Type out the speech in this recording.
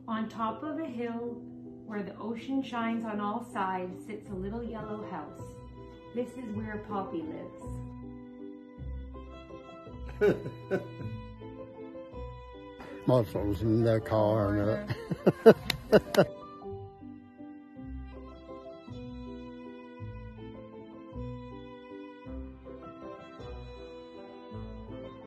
On top of a hill where the ocean shines on all sides sits a little yellow house. This is where Poppy lives. My phone's in the car.